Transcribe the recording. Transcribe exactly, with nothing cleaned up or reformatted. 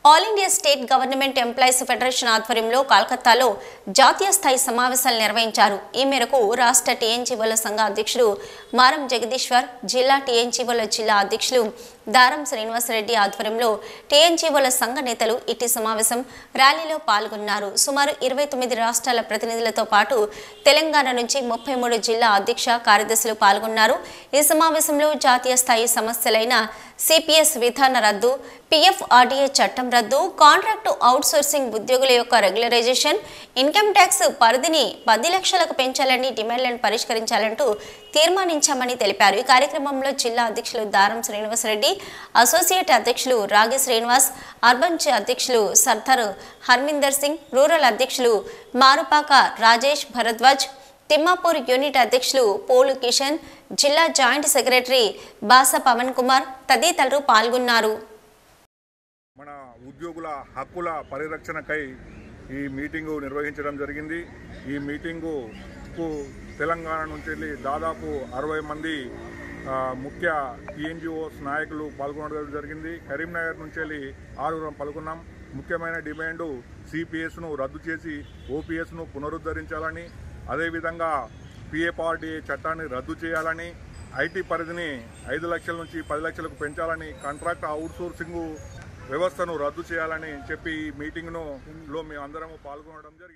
All India state government employees federation ఆధ్వర్యంలో కోల్కతాలో జాతీయ స్థాయి సమావేశాలు నిర్వహించారు. ఈ మేరకు రాష్ట్ర టీఎన్జీఓల సంఘ అధ్యక్షుడు మారం జగదీశ్వర్, జిల్లా టీఎన్జీఓల జిల్లా అధ్యక్షులు దారం శ్రీనివాసరెడ్డి ఆధ్వర్యంలో టీఎన్జీఓల సంఘ నేతలు ఇటీ సమావేశం ర్యాలీలో పాల్గొన్నారు. సుమారు ఇరవై తొమ్మిది రాష్ట్రాల ప్రతినిధులతో పాటు తెలంగాణ నుంచి ముప్పై మూడు జిల్లా అధ్యక్ష కార్యదర్శులు పాల్గొన్నారు. ఈ సమావేశంలో జాతీయ స్థాయి సమస్యలైన సిపిఎస్ విధాన రద్దు, పిఎఫ్ఆర్డీఏ చట్టం రద్దు, కాంట్రాక్టు అవుట్సోర్సింగ్ ఉద్యోగుల యొక్క రెగ్యులరైజేషన్, ఇన్కమ్ ట్యాక్స్ పరిధిని పది లక్షలకు పెంచాలని డిమాండ్లను పరిష్కరించాలంటూ తీర్మానించామని తెలిపారు. ఈ కార్యక్రమంలో జిల్లా అధ్యక్షులు దారం శ్రీనివాసరెడ్డి, అసోసియేట్ అధ్యక్షులు రాగి శ్రీనివాస్, అర్బన్ అధ్యక్షులు సర్దార్ హర్మిందర్ సింగ్, రూరల్ అధ్యక్షులు మారుపాక రాజేష్ భరద్వాజ్, తిమ్మాపూర్ యూనిట్ అధ్యక్షులు పోలు కిషన్, జిల్లా జాయింట్ సెక్రటరీ బాస పవన్ కుమార్ తదితరులు పాల్గొన్నారు. మన ఉద్యోగుల హక్కుల పరిరక్షణకై ఈ మీటింగు నిర్వహించడం జరిగింది. ఈ మీటింగుకు తెలంగాణ నుంచి వెళ్ళి దాదాపు అరవై మంది ముఖ్య టీఎన్జీఓస్ నాయకులు పాల్గొనడం జరిగింది. కరీంనగర్ నుంచి వెళ్ళి ఆరుగురం పాల్గొన్నాం. ముఖ్యమైన డిమాండు సిపిఎస్ను రద్దు చేసి ఓపీఎస్ను పునరుద్ధరించాలని, అదేవిధంగా పిఎఫ్ఆర్డీఏ చట్టాన్ని రద్దు చేయాలని, ఐటీ పరిధిని ఐదు లక్షల నుంచి పది లక్షలకు పెంచాలని, కాంట్రాక్ట్ అవుట్సోర్సింగ్ వ్యవస్థను రద్దు చేయాలని చెప్పి ఈ మీటింగ్ను లో మేము అందరము పాల్గొనడం జరిగింది.